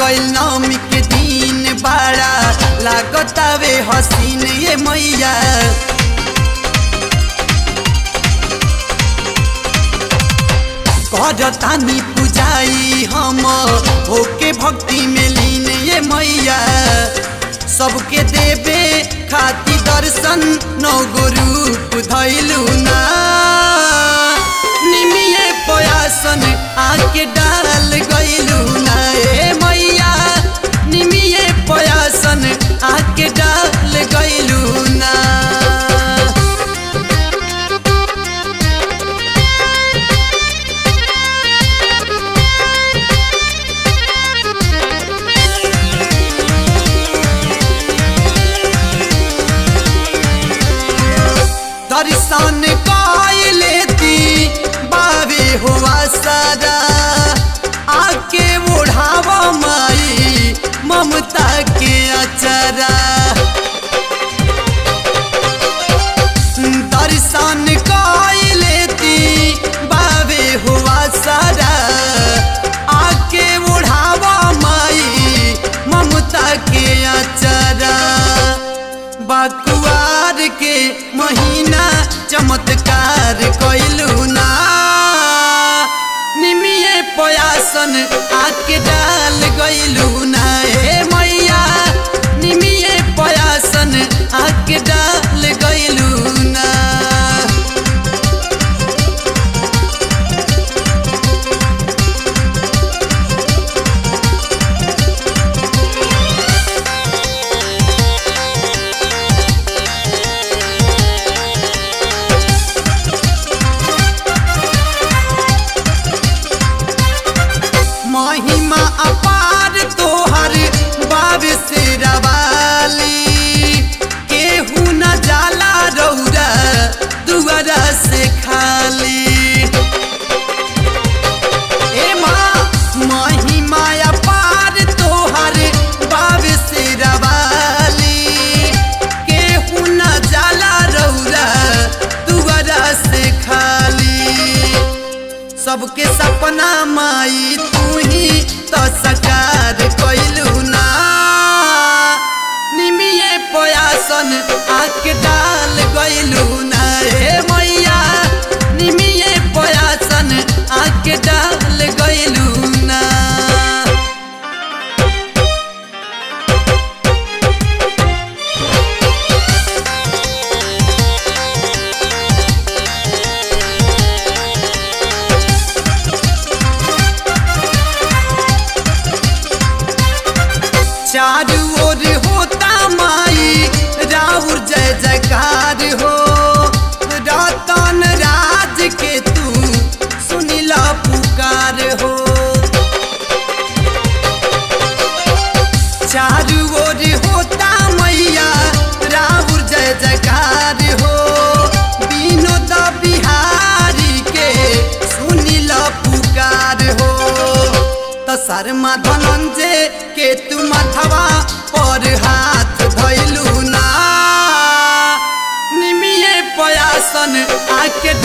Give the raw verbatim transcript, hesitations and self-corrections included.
गइल नवमी के दिन बड़ा लागतावे हसीन ये मैया। करतानी पूजाई हम होके भक्ति में लीन ये मैया। सबके देवे खाती दर्शन नौ गो रूप धैलू ना। निमिये पयासन आके डाल गइलू ना ए मैया। निमिये पयासन आके डाल गइलू ना। दर्शन काई लेती बाबे हुआ सारा आके ओढ़ावा माई ममता के अचरा। दर्शन काई लेती बाबे हुआ सारा आके ओढ़ावा माई ममता के अचरा। बकुआर के महीना चमत्कार कइलू ना। निमिये पयासन आके डाल गइलू ना ए मैया। निमिये पयासन आके डाल गइलू ना। महिमा अपार तोहर बाब से रवाली केहू न जाला रौरा दुआरा से खाली। ए माँ महिमा अपार तोहर बाब से रवाली केहू न जाला रौरा दुआरा से खाली। सबके सपना माई तू ही तो साकार कइलू ना। निमिये पयासन आके डाल गइलू ना ए मैया। निमिये पयासन आके डाल गइलू ना। चारू ओर होता माई राहुल जय जयकार हो। रतन राज के तू सुनिला पुकार हो। चारू ओर होता मैया राहुल जय जयकार हो। विनोद बिहारी के सुनिला पुकार हो। तो शर्मा धनंजय के तू मथवा पर हाथ धइलू ना। निमिये पयासन आके